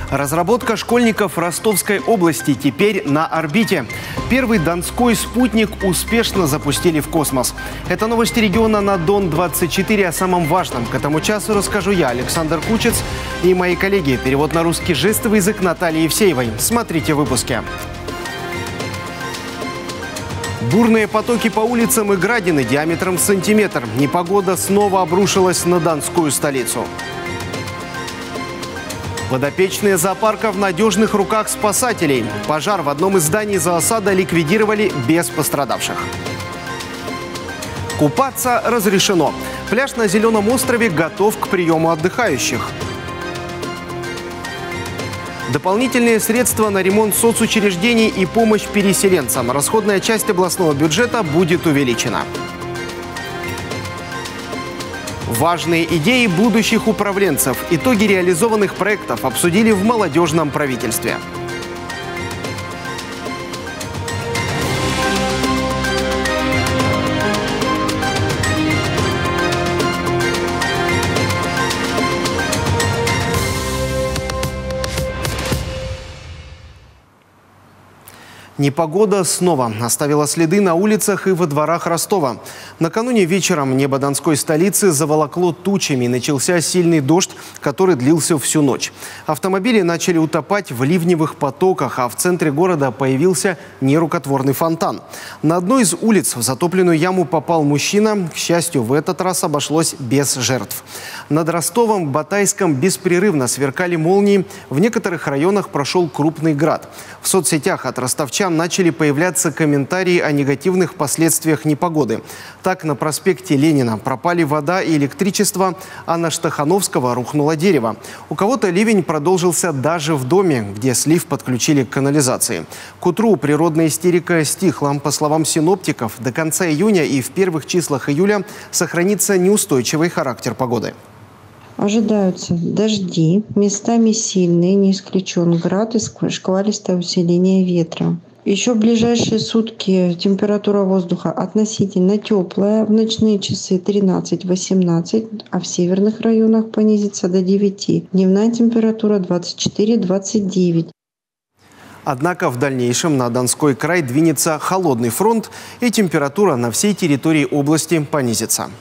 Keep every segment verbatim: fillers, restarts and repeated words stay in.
Разработка школьников Ростовской области теперь на орбите. Первый донской спутник успешно запустили в космос. Это новости региона на Дон двадцать четыре. О самом важном к этому часу расскажу я, Александр Кучец, и мои коллеги. Перевод на русский жестовый язык Натальи Евсеевой. Смотрите в выпуске. Бурные потоки по улицам и градины диаметром в сантиметр. Непогода снова обрушилась на донскую столицу. Подопечные зоопарка в надежных руках спасателей. Пожар в одном из зданий зоосада ликвидировали без пострадавших. Купаться разрешено. Пляж на Зеленом острове готов к приему отдыхающих. Дополнительные средства на ремонт соцучреждений и помощь переселенцам. Расходная часть областного бюджета будет увеличена. Важные идеи будущих управленцев. Итоги реализованных проектов обсудили в молодежном правительстве. Непогода снова оставила следы на улицах и во дворах Ростова. Накануне вечером небо донской столицы заволокло тучами. Начался сильный дождь, который длился всю ночь. Автомобили начали утопать в ливневых потоках, а в центре города появился нерукотворный фонтан. На одной из улиц в затопленную яму попал мужчина. К счастью, в этот раз обошлось без жертв. Над Ростовом, Батайском беспрерывно сверкали молнии. В некоторых районах прошел крупный град. В соцсетях от ростовчан начали появляться комментарии о негативных последствиях непогоды. Так, на проспекте Ленина пропали вода и электричество, а на Штахановского рухнуло дерево. У кого-то ливень продолжился даже в доме, где слив подключили к канализации. К утру природная истерика стихла. По словам синоптиков, до конца июня и в первых числах июля сохранится неустойчивый характер погоды. Ожидаются дожди, местами сильные, не исключен град и шквалистое усиление ветра. Еще в ближайшие сутки температура воздуха относительно теплая. В ночные часы тринадцать-восемнадцать, а в северных районах понизится до девяти. Дневная температура двадцать четыре — двадцать девять. Однако в дальнейшем на Донской край двинется холодный фронт, и температура на всей территории области понизится.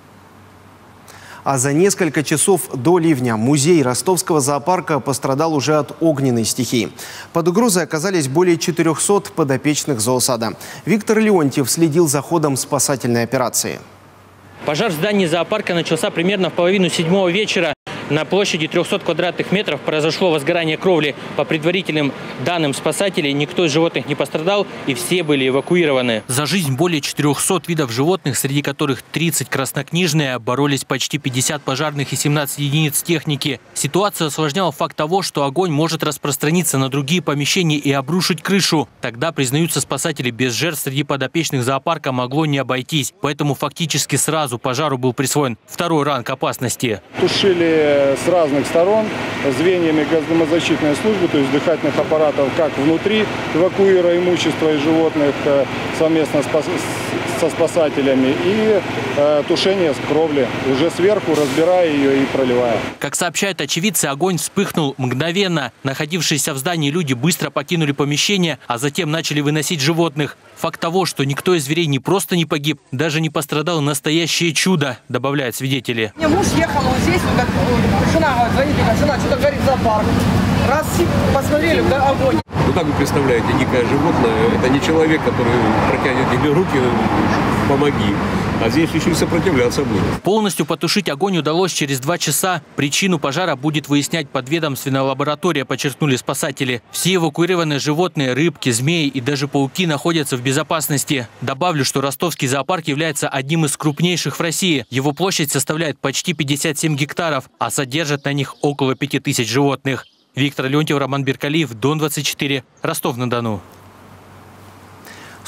А за несколько часов до ливня музей Ростовского зоопарка пострадал уже от огненной стихии. Под угрозой оказались более четырёхсот подопечных зоосада. Виктор Леонтьев следил за ходом спасательной операции. Пожар в здании зоопарка начался примерно в половину седьмого вечера. На площади трёхсот квадратных метров произошло возгорание кровли. По предварительным данным спасателей, никто из животных не пострадал и все были эвакуированы. За жизнь более четырёхсот видов животных, среди которых тридцать краснокнижные, боролись почти пятьдесят пожарных и семнадцать единиц техники. Ситуацию осложнял факт того, что огонь может распространиться на другие помещения и обрушить крышу. Тогда, признаются спасатели, без жертв среди подопечных зоопарка могло не обойтись. Поэтому фактически сразу пожару был присвоен второй ранг опасности. Тушили с разных сторон звеньями газозащитной службы, то есть дыхательных аппаратов, как внутри, эвакуируя имущество и животных совместно со спасателями, и э, тушение с кровли, уже сверху разбирая ее и проливая. Как сообщают очевидцы, огонь вспыхнул мгновенно. Находившиеся в здании люди быстро покинули помещение, а затем начали выносить животных. Факт того, что никто из зверей не просто не погиб, даже не пострадал, настоящее чудо, добавляют свидетели. Мне муж ехал вот здесь, вот, как, жена звонит, жена что-то говорит, зоопарк. Раз посмотрели, да, огонь. Ну как вы представляете, дикое животное, это не человек, который протянет тебе руки, помоги. А здесь еще и сопротивляться будет. Полностью потушить огонь удалось через два часа. Причину пожара будет выяснять подведомственная лаборатория, подчеркнули спасатели. Все эвакуированные животные, рыбки, змеи и даже пауки находятся в безопасности. Добавлю, что Ростовский зоопарк является одним из крупнейших в России. Его площадь составляет почти пятьдесят семь гектаров, а содержат на них около пяти тысяч животных. Виктор Леонтьев, Роман Беркалиев, Дон двадцать четыре, Ростов-на-Дону.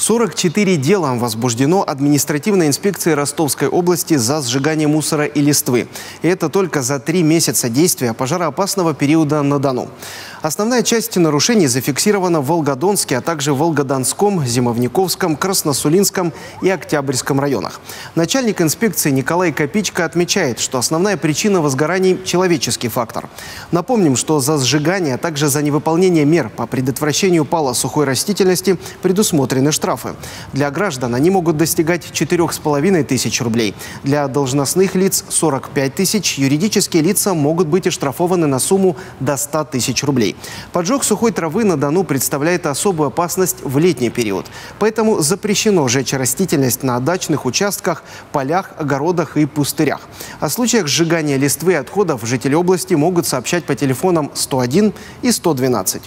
сорок четыре дела возбуждено административной инспекцией Ростовской области за сжигание мусора и листвы. И это только за три месяца действия пожароопасного периода на Дону. Основная часть нарушений зафиксирована в Волгодонске, а также в Волгодонском, Зимовниковском, Красносулинском и Октябрьском районах. Начальник инспекции Николай Копичко отмечает, что основная причина возгораний – человеческий фактор. Напомним, что за сжигание, а также за невыполнение мер по предотвращению пала сухой растительности предусмотрены штрафы. Для граждан они могут достигать четырёх с половиной тысяч рублей. Для должностных лиц – сорок пять тысяч, юридические лица могут быть оштрафованы на сумму до ста тысяч рублей. Поджог сухой травы на Дону представляет особую опасность в летний период. Поэтому запрещено жечь растительность на дачных участках, полях, огородах и пустырях. О случаях сжигания листвы и отходов жители области могут сообщать по телефонам сто один и сто двенадцать.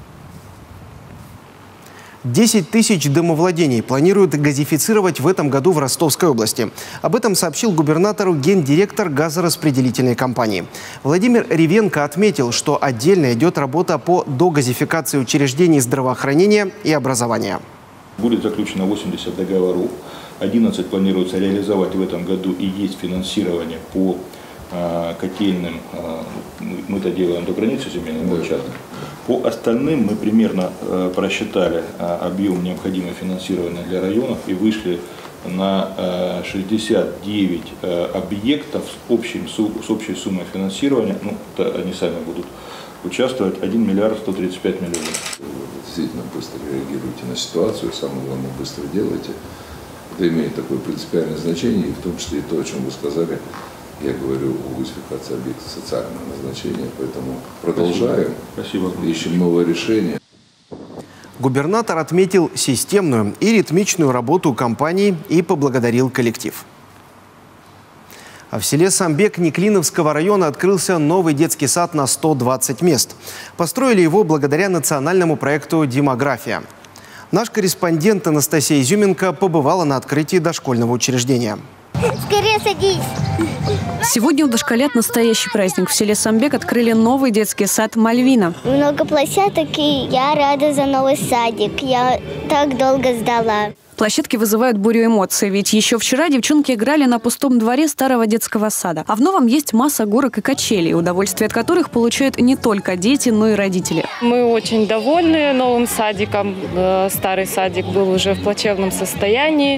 десять тысяч домовладений планируют газифицировать в этом году в Ростовской области. Об этом сообщил губернатору гендиректор газораспределительной компании. Владимир Ревенко отметил, что отдельно идет работа по догазификации учреждений здравоохранения и образования. Будет заключено восемьдесят договоров. одиннадцать планируется реализовать в этом году, и есть финансирование по э, котельным. Э, мы это делаем до границы земельного участка. По остальным мы примерно э, просчитали э, объем необходимого финансирования для районов и вышли на э, шестьдесят девять э, объектов с, общим, с общей суммой финансирования. Ну, это они сами будут участвовать, один миллиард сто тридцать пять миллионов. Действительно быстро реагируйте на ситуацию, самое главное, быстро делайте. Это имеет такое принципиальное значение, и в том числе и то, о чем вы сказали. Я говорю о газификации объектов социального назначения, поэтому продолжаем, Спасибо. ищем новые решения. Губернатор отметил системную и ритмичную работу компании и поблагодарил коллектив. А в селе Самбек Неклиновского района открылся новый детский сад на сто двадцать мест. Построили его благодаря национальному проекту «Демография». Наш корреспондент Анастасия Изюменко побывала на открытии дошкольного учреждения. Скорее садись. Сегодня у дошколят настоящий праздник. В селе Самбек открыли новый детский сад «Мальвина». Много площадок, и я рада за новый садик. Я так долго ждала. Площадки вызывают бурю эмоций, ведь еще вчера девчонки играли на пустом дворе старого детского сада. А в новом есть масса горок и качелей, удовольствие от которых получают не только дети, но и родители. Мы очень довольны новым садиком. Старый садик был уже в плачевном состоянии.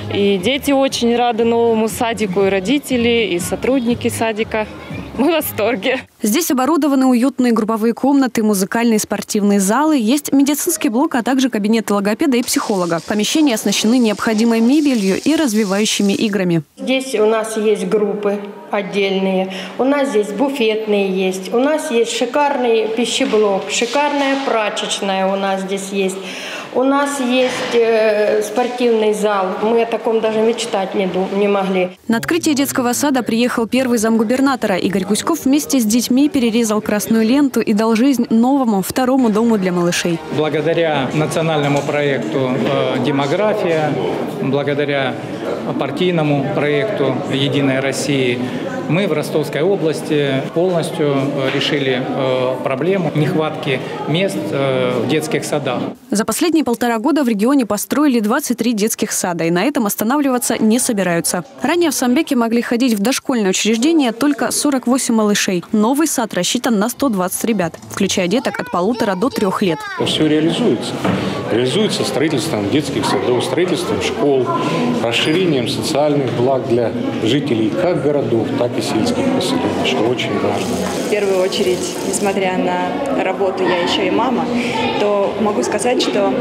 И дети очень рады новому садику, и родители, и сотрудники садика. Мы в восторге. Здесь оборудованы уютные групповые комнаты, музыкальные и спортивные залы, есть медицинский блок, а также кабинеты логопеда и психолога. Помещения оснащены необходимой мебелью и развивающими играми. Здесь у нас есть группы отдельные, у нас здесь буфетные есть, у нас есть шикарный пищеблок, шикарная прачечная у нас здесь есть. У нас есть э, спортивный зал. Мы о таком даже мечтать не, не могли. На открытие детского сада приехал первый замгубернатора. Игорь Гуськов вместе с детьми перерезал красную ленту и дал жизнь новому второму дому для малышей. Благодаря национальному проекту э, «Демография», благодаря партийному проекту «Единая Россия», мы в Ростовской области полностью решили э, проблему нехватки мест э, в детских садах. За последние полтора года в регионе построили двадцать три детских сада, и на этом останавливаться не собираются. Ранее в Самбеке могли ходить в дошкольное учреждение только сорок восемь малышей. Новый сад рассчитан на сто двадцать ребят, включая деток от полутора до трех лет. Все реализуется. Реализуется строительством детских садов, строительством школ, расширением социальных благ для жителей как городов, так и сельских поселений, что очень важно. В первую очередь, несмотря на работу, я еще и мама, то могу сказать, что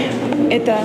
это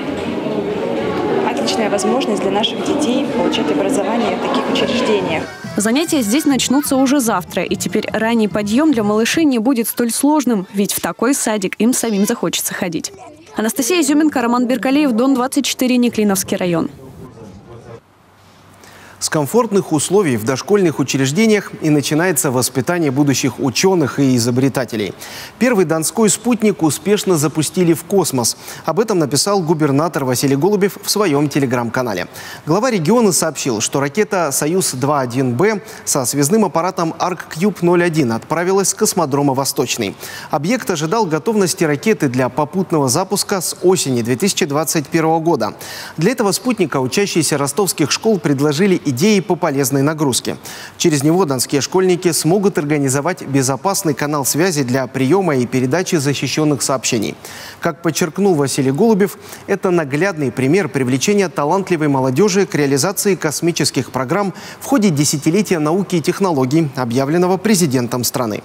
отличная возможность для наших детей получать образование в таких учреждениях. Занятия здесь начнутся уже завтра, и теперь ранний подъем для малышей не будет столь сложным, ведь в такой садик им самим захочется ходить. Анастасия Изюменко, Роман Беркалеев, Дон двадцать четыре, Неклиновский район. С комфортных условий в дошкольных учреждениях и начинается воспитание будущих ученых и изобретателей. Первый донской спутник успешно запустили в космос. Об этом написал губернатор Василий Голубев в своем телеграм-канале. Глава региона сообщил, что ракета «Союз два один Б» со связным аппаратом «Арккьюб ноль один» отправилась с космодрома «Восточный». Объект ожидал готовности ракеты для попутного запуска с осени две тысячи двадцать первого года. Для этого спутника учащиеся ростовских школ предложили идеи по полезной нагрузке. Через него донские школьники смогут организовать безопасный канал связи для приема и передачи защищенных сообщений. Как подчеркнул Василий Голубев, это наглядный пример привлечения талантливой молодежи к реализации космических программ в ходе десятилетия науки и технологий, объявленного президентом страны.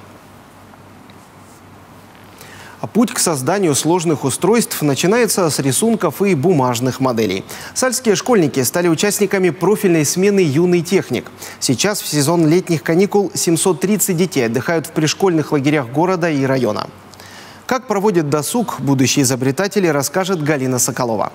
А путь к созданию сложных устройств начинается с рисунков и бумажных моделей. Сальские школьники стали участниками профильной смены «Юный техник». Сейчас в сезон летних каникул семьсот тридцать детей отдыхают в пришкольных лагерях города и района. Как проводят досуг будущие изобретатели, расскажет Галина Соколова.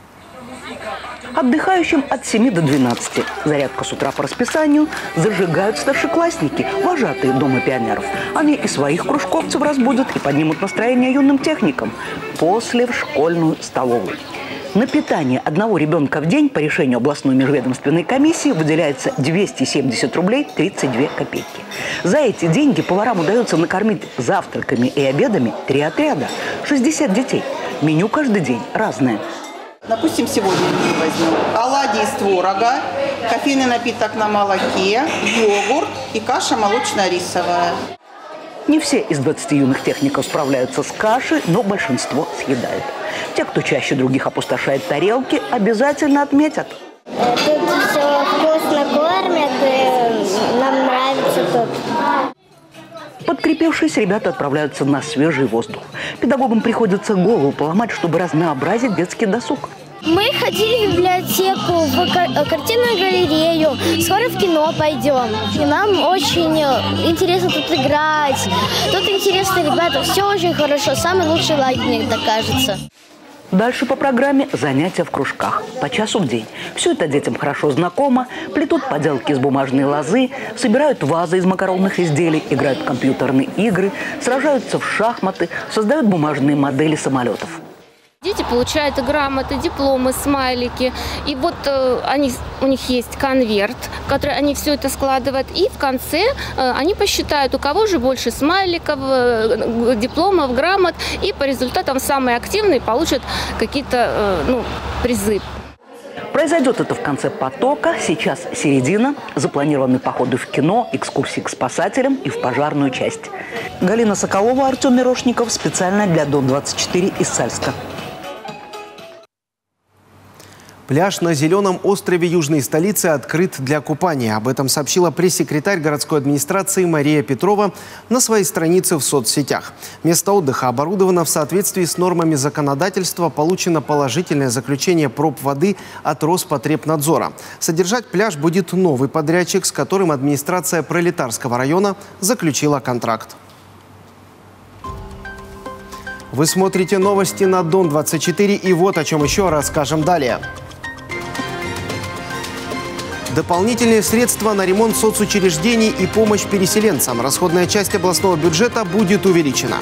Отдыхающим от семи до двенадцати. Зарядка с утра по расписанию зажигают старшеклассники, вожатые Дома пионеров. Они и своих кружковцев разбудят и поднимут настроение юным техникам. После в школьную столовую. На питание одного ребенка в день по решению областной межведомственной комиссии выделяется двести семьдесят рублей тридцать две копейки. За эти деньги поварам удается накормить завтраками и обедами три отряда. шестьдесят детей. Меню каждый день разное. Допустим, сегодня мы возьмем оладьи из творога, кофейный напиток на молоке, йогурт и каша молочно-рисовая. Не все из двадцати юных техников справляются с кашей, но большинство съедают. Те, кто чаще других опустошает тарелки, обязательно отметят. Тут все вкусно кормят, и нам нравится тут. Подкрепившись, ребята отправляются на свежий воздух. Педагогам приходится голову поломать, чтобы разнообразить детский досуг. Мы ходили в библиотеку, в картинную галерею, скоро в кино пойдем. И нам очень интересно тут играть. Тут интересно, ребята, все очень хорошо. Самый лучший лагерь, мне так кажется. Дальше по программе занятия в кружках. По часу в день. Все это детям хорошо знакомо. Плетут поделки из бумажной лозы, собирают вазы из макаронных изделий, играют в компьютерные игры, сражаются в шахматы, создают бумажные модели самолетов. Дети получают и грамоты, дипломы, смайлики. И вот э, они, у них есть конверт, в который они все это складывают. И в конце э, они посчитают, у кого же больше смайликов, э, дипломов, грамот. И по результатам самые активные получат какие-то э, ну, призы. Произойдет это в конце потока. Сейчас середина. Запланированы походы в кино, экскурсии к спасателям и в пожарную часть. Галина Соколова, Артем Мирошников. Специально для Дон двадцать четыре из Сальска. Пляж на Зеленом острове южной столицы открыт для купания. Об этом сообщила пресс-секретарь городской администрации Мария Петрова на своей странице в соцсетях. Место отдыха оборудовано в соответствии с нормами законодательства. Получено положительное заключение проб воды от Роспотребнадзора. Содержать пляж будет новый подрядчик, с которым администрация Пролетарского района заключила контракт. Вы смотрите новости на Дон двадцать четыре, и вот о чем еще расскажем далее. Дополнительные средства на ремонт соцучреждений и помощь переселенцам. Расходная часть областного бюджета будет увеличена.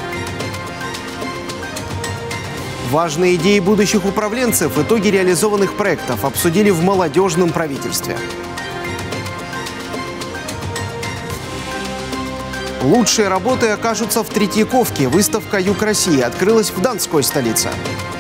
Важные идеи будущих управленцев, итоги реализованных проектов обсудили в молодежном правительстве. Лучшие работы окажутся в Третьяковке. Выставка «Юг России» открылась в Донской столице.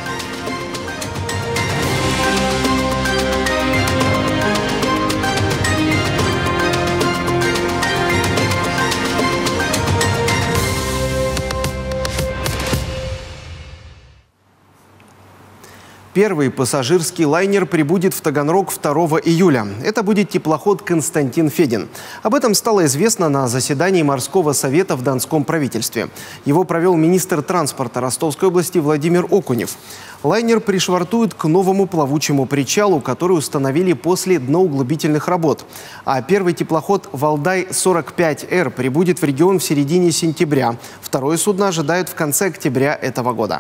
Первый пассажирский лайнер прибудет в Таганрог второго июля. Это будет теплоход «Константин Федин». Об этом стало известно на заседании морского совета в Донском правительстве. Его провел министр транспорта Ростовской области Владимир Окунев. Лайнер пришвартуют к новому плавучему причалу, который установили после дноуглубительных работ. А первый теплоход «Валдай сорок пять Р» прибудет в регион в середине сентября. Второе судно ожидают в конце октября этого года.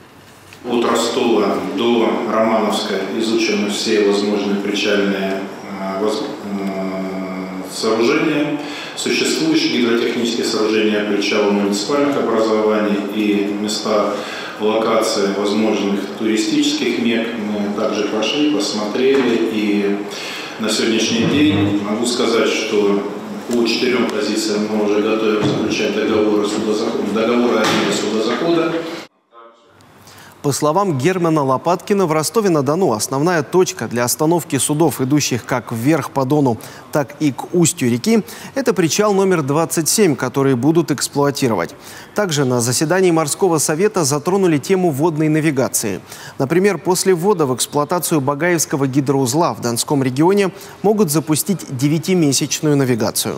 От Ростова до Романовска изучены все возможные причальные сооружения, существующие гидротехнические сооружения причала муниципальных образований и места локации возможных туристических мек. Мы также пошли, посмотрели, и на сегодняшний день могу сказать, что по четырем позициям мы уже готовим заключать договоры, договоры аренды судозахода. По словам Германа Лопаткина, в Ростове-на-Дону основная точка для остановки судов, идущих как вверх по Дону, так и к устью реки, это причал номер двадцать семь, который будут эксплуатировать. Также на заседании морского совета затронули тему водной навигации. Например, после ввода в эксплуатацию Багаевского гидроузла в Донском регионе могут запустить девятимесячную навигацию.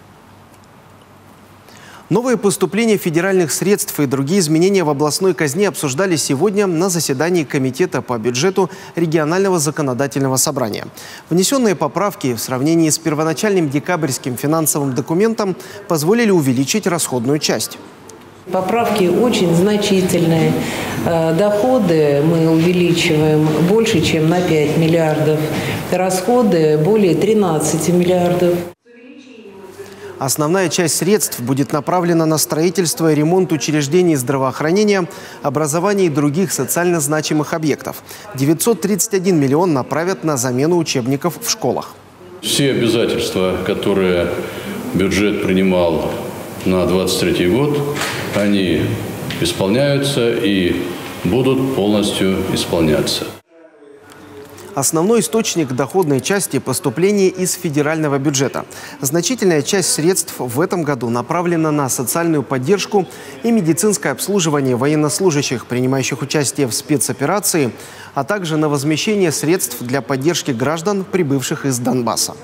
Новые поступления федеральных средств и другие изменения в областной казне обсуждали сегодня на заседании Комитета по бюджету регионального законодательного собрания. Внесенные поправки в сравнении с первоначальным декабрьским финансовым документом позволили увеличить расходную часть. Поправки очень значительные. Доходы мы увеличиваем больше, чем на пять миллиардов. Расходы более тринадцати миллиардов. Основная часть средств будет направлена на строительство и ремонт учреждений здравоохранения, образования и других социально значимых объектов. девятьсот тридцать один миллион направят на замену учебников в школах. Все обязательства, которые бюджет принимал на двадцать третий год, они исполняются и будут полностью исполняться. Основной источник доходной части – поступления из федерального бюджета. Значительная часть средств в этом году направлена на социальную поддержку и медицинское обслуживание военнослужащих, принимающих участие в спецоперации, а также на возмещение средств для поддержки граждан, прибывших из Донбасса.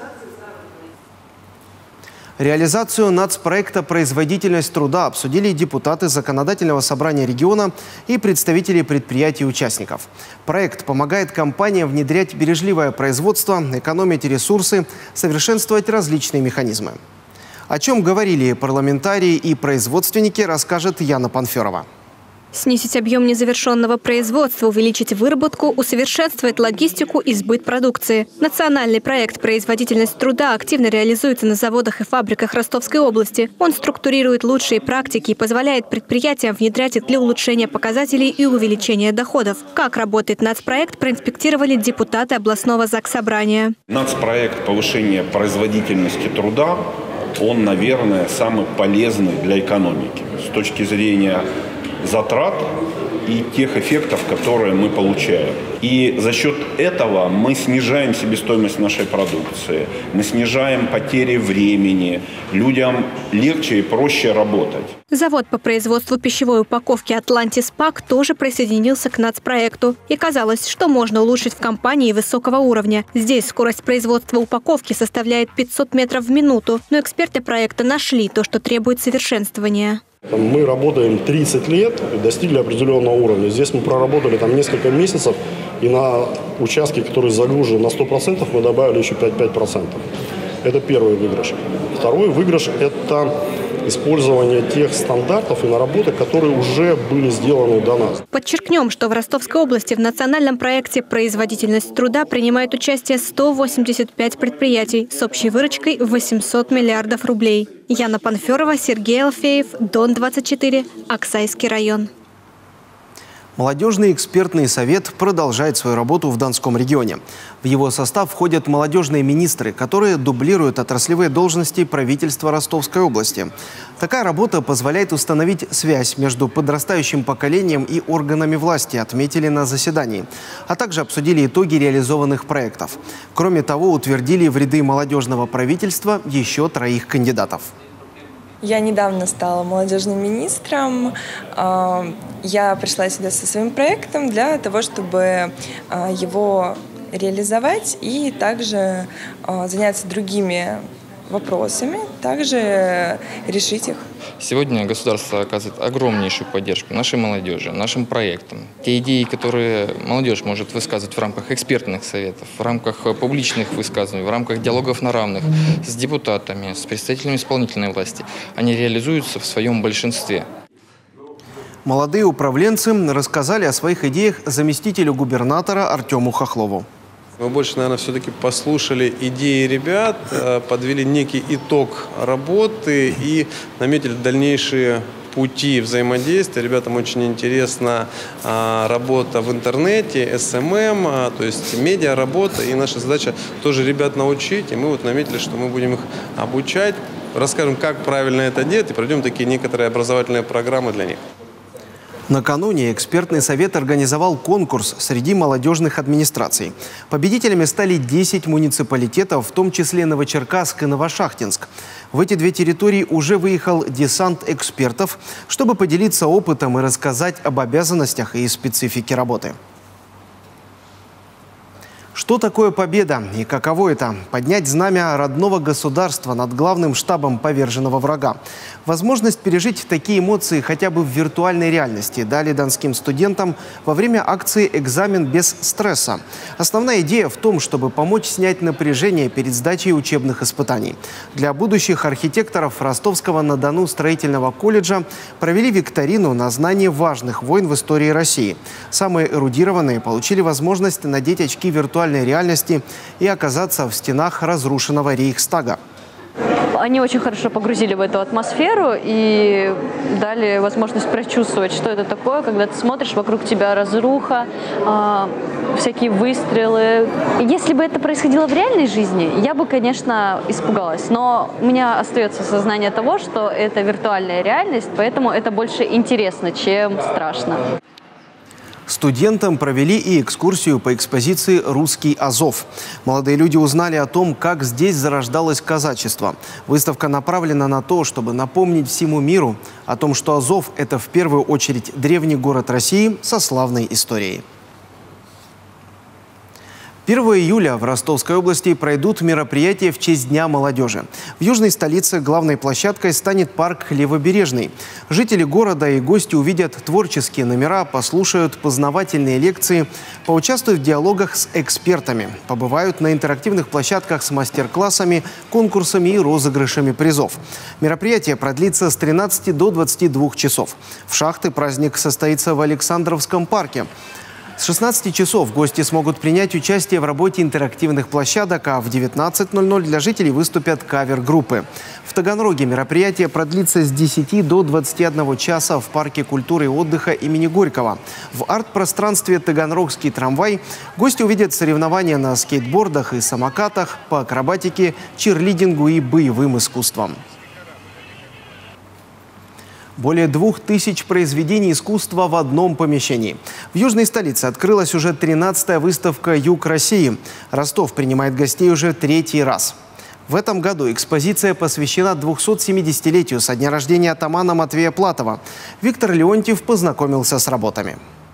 Реализацию нацпроекта «Производительность труда» обсудили депутаты Законодательного собрания региона и представители предприятий-участников. Проект помогает компаниям внедрять бережливое производство, экономить ресурсы, совершенствовать различные механизмы. О чем говорили парламентарии и производственники, расскажет Яна Панферова. Снизить объем незавершенного производства, увеличить выработку, усовершенствовать логистику и сбыт продукции. Национальный проект «Производительность труда» активно реализуется на заводах и фабриках Ростовской области. Он структурирует лучшие практики и позволяет предприятиям внедрять их для улучшения показателей и увеличения доходов. Как работает нацпроект, проинспектировали депутаты областного заксобрания. Нацпроект повышения производительности труда, он, наверное, самый полезный для экономики с точки зрения затрат и тех эффектов, которые мы получаем. И за счет этого мы снижаем себестоимость нашей продукции, мы снижаем потери времени, людям легче и проще работать. Завод по производству пищевой упаковки «Атлантис Пак» тоже присоединился к нацпроекту. И казалось, что можно улучшить в компании высокого уровня. Здесь скорость производства упаковки составляет пятьсот метров в минуту, но эксперты проекта нашли то, что требует совершенствования. Мы работаем тридцать лет и достигли определенного уровня. Здесь мы проработали там несколько месяцев, и на участке, которые загружены на сто процентов, мы добавили еще пять процентов. Это первый выигрыш. Второй выигрыш – это использование тех стандартов и наработок, которые уже были сделаны до нас. Подчеркнем, что в Ростовской области в национальном проекте «Производительность труда» принимает участие сто восемьдесят пять предприятий с общей выручкой в восемьсот миллиардов рублей. Яна Панферова, Сергей Алфеев, Дон двадцать четыре, Аксайский район. Молодежный экспертный совет продолжает свою работу в Донском регионе. В его состав входят молодежные министры, которые дублируют отраслевые должности правительства Ростовской области. Такая работа позволяет установить связь между подрастающим поколением и органами власти, отметили на заседании, а также обсудили итоги реализованных проектов. Кроме того, утвердили в ряды молодежного правительства еще троих кандидатов. Я недавно стала молодежным министром. Я пришла сюда со своим проектом для того, чтобы его реализовать и также заняться другими вопросами, также решить их. Сегодня государство оказывает огромнейшую поддержку нашей молодежи, нашим проектам. Те идеи, которые молодежь может высказывать в рамках экспертных советов, в рамках публичных высказываний, в рамках диалогов на равных с депутатами, с представителями исполнительной власти, они реализуются в своем большинстве. Молодые управленцы рассказали о своих идеях заместителю губернатора Артему Хохлову. Мы больше, наверное, все-таки послушали идеи ребят, подвели некий итог работы и наметили дальнейшие пути взаимодействия. Ребятам очень интересна а, работа в интернете, эс эм эм, а, то есть медиа-работа. И наша задача тоже ребят научить. И мы вот наметили, что мы будем их обучать, расскажем, как правильно это делать, и проведем такие некоторые образовательные программы для них. Накануне экспертный совет организовал конкурс среди молодежных администраций. Победителями стали десять муниципалитетов, в том числе Новочеркасск и Новошахтинск. В эти две территории уже выехал десант экспертов, чтобы поделиться опытом и рассказать об обязанностях и специфике работы. Что такое победа и каково это – поднять знамя родного государства над главным штабом поверженного врага? Возможность пережить такие эмоции хотя бы в виртуальной реальности дали донским студентам во время акции «Экзамен без стресса». Основная идея в том, чтобы помочь снять напряжение перед сдачей учебных испытаний. Для будущих архитекторов Ростовского-на-Дону строительного колледжа провели викторину на знание важных войн в истории России. Самые эрудированные получили возможность надеть очки виртуальной реальности и оказаться в стенах разрушенного Рейхстага. Они очень хорошо погрузили в эту атмосферу и дали возможность прочувствовать, что это такое, когда ты смотришь, вокруг тебя разруха, э, всякие выстрелы. Если бы это происходило в реальной жизни, я бы, конечно, испугалась. Но у меня остается сознание того, что это виртуальная реальность, поэтому это больше интересно, чем страшно. Студентам провели и экскурсию по экспозиции «Русский Азов». Молодые люди узнали о том, как здесь зарождалось казачество. Выставка направлена на то, чтобы напомнить всему миру о том, что Азов – это в первую очередь древний город России со славной историей. первого июля в Ростовской области пройдут мероприятия в честь Дня молодежи. В южной столице главной площадкой станет парк Левобережный. Жители города и гости увидят творческие номера, послушают познавательные лекции, поучаствуют в диалогах с экспертами, побывают на интерактивных площадках с мастер-классами, конкурсами и розыгрышами призов. Мероприятие продлится с тринадцати до двадцати двух часов. В шахты праздник состоится в Александровском парке. С шестнадцати часов гости смогут принять участие в работе интерактивных площадок, а в девятнадцать ноль ноль для жителей выступят кавер-группы. В Таганроге мероприятие продлится с десяти до двадцати одного часа в парке культуры и отдыха имени Горького. В арт-пространстве «Таганрогский трамвай» гости увидят соревнования на скейтбордах и самокатах, по акробатике, чирлидингу и боевым искусствам. Более двух тысяч произведений искусства в одном помещении. В южной столице открылась уже тринадцатая выставка «Юг России». Ростов принимает гостей уже третий раз. В этом году экспозиция посвящена двухсотсемидесятилетию со дня рождения атамана Матвея Платова. Виктор Леонтьев познакомился с работами.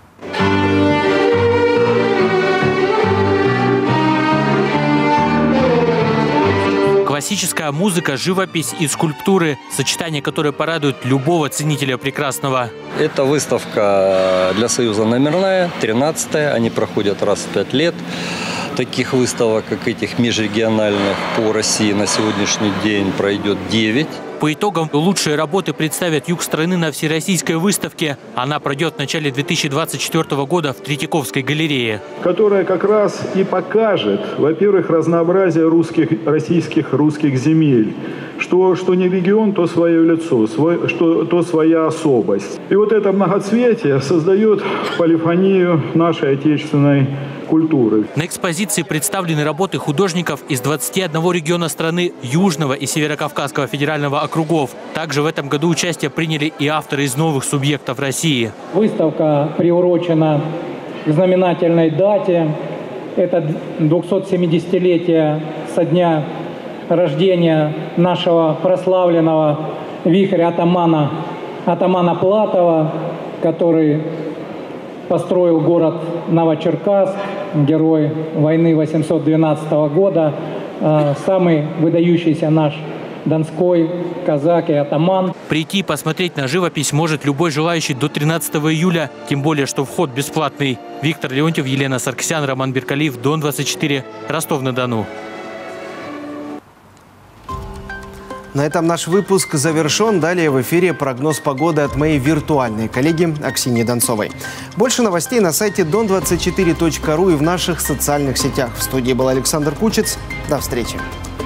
Классическая музыка, живопись и скульптуры, сочетание которое порадует любого ценителя прекрасного. Эта выставка для Союза номерная, тринадцатая, они проходят раз в пять лет. Таких выставок, как этих межрегиональных по России на сегодняшний день пройдет девять. По итогам лучшие работы представят юг страны на всероссийской выставке. Она пройдет в начале две тысячи двадцать четвёртого года в Третьяковской галерее. Которая как раз и покажет, во-первых, разнообразие русских, российских русских земель. Что, что не регион, то свое лицо, свой, что, то своя особость. И вот это многоцветие создает полифонию нашей отечественной культуры. На экспозиции представлены работы художников из двадцати одного региона страны, Южного и Северокавказского федерального округов. Также в этом году участие приняли и авторы из новых субъектов России. Выставка приурочена к знаменательной дате. Это двухсотсемидесятилетие со дня рождения нашего прославленного вихря атамана, атамана Платова, который построил город Новочеркасск, герой войны восемьсот двенадцатого года, самый выдающийся наш донской казак и атаман. Прийти и посмотреть на живопись может любой желающий до тринадцатого июля, тем более, что вход бесплатный. Виктор Леонтьев, Елена Саркисян, Роман Беркалиев, Дон двадцать четыре, Ростов-на-Дону. На этом наш выпуск завершен. Далее в эфире прогноз погоды от моей виртуальной коллеги Аксиньи Донцовой. Больше новостей на сайте дон двадцать четыре точка ру и в наших социальных сетях. В студии был Александр Кучец. До встречи.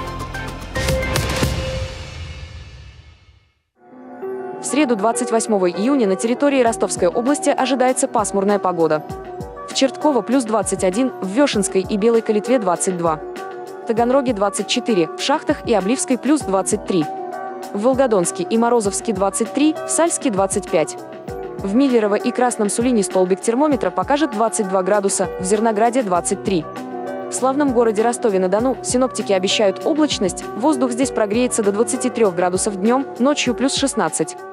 В среду двадцать восьмого июня на территории Ростовской области ожидается пасмурная погода. В Чертково плюс двадцать один, в Вешенской и Белой Калитве двадцать два. В Таганроге двадцать четыре, в Шахтах и Обливской плюс двадцать три. В Волгодонске и Морозовске двадцать три, в Сальске двадцать пять. В Миллерово и Красном Сулине столбик термометра покажет двадцать два градуса, в Зернограде двадцать три. В славном городе Ростове-на-Дону синоптики обещают облачность, воздух здесь прогреется до двадцати трёх градусов днем, ночью плюс шестнадцать.